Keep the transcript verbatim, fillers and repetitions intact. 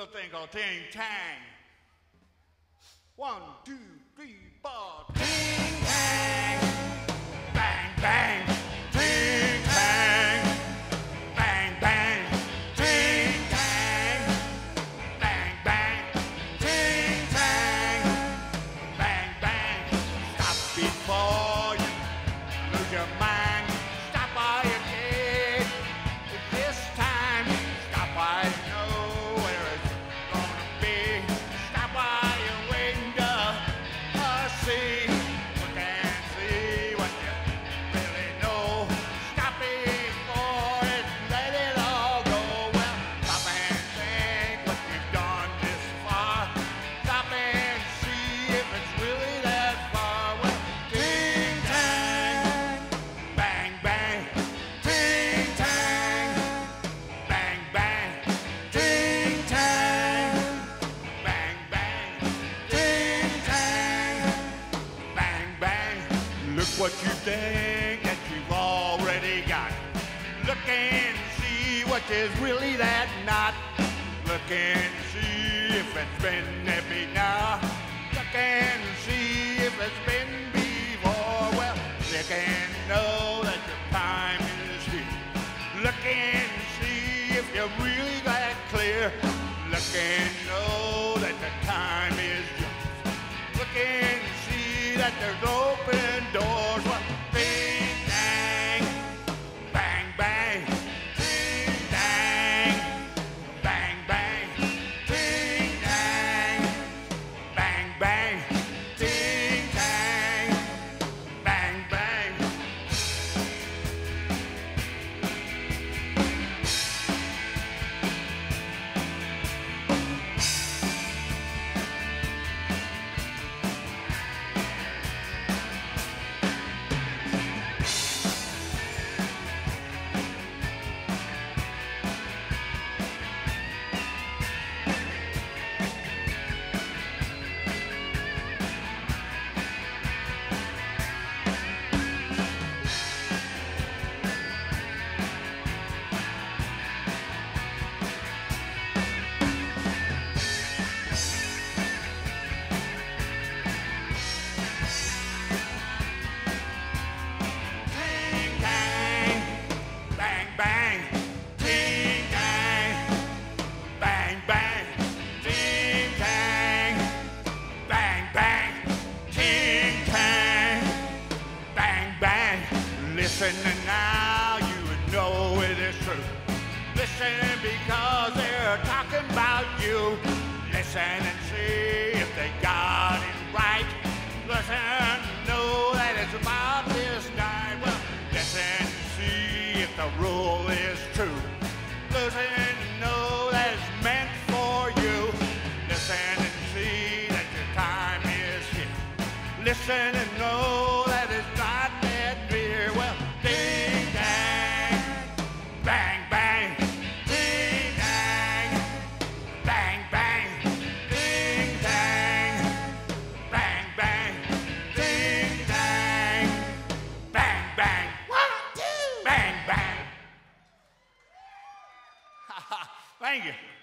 little thing called ting tang. One, two, three, four. Ting tang, bang bang. Ting tang, bang bang. Ting tang, bang bang. Ting tang, bang bang. Stop before you lose your mind. Stop while you can. This time, stop while you know where it's gonna be. Stop while you're waiting to uh, see. Look and see what you really know. Stop before it, let it all go. Well, stop and think what you've done this far. Stop and see if it's really that far. Well, ting tang, bang bang. Ting tang, bang bang. Ting tang, bang bang. Ting tang, bang bang. Look what you think that you've already got. Look and see what is really that not. Look and see if it's been there now. Look and see if it's been before. Well, look and know that your time is here. Look and see if you're really that clear. Look and know that the time is yours. Look and see that there's open doors. Well, ting tang, bang bang. Ting tang, bang bang. Ting tang, bang bang. Ting tang, bang bang. Ting tang, bang bang. Ting tang, bang bang. Ting tang, bang bang. Ting tang, bang bang. Listen and now you know it is true. Listen because they're talking about you. Listen and see if they got it right. Listen, know that it's about this night. Well, listen and see if the rule is true. Listen and know that it's meant for you. Listen and see that your time is here. Listen and know that it's not that near. Well, ding dang, bang bang. Ding dang, bang bang. Ding dang, bang bang. Ding dang, bang bang. One, two, bang bang. Thank you.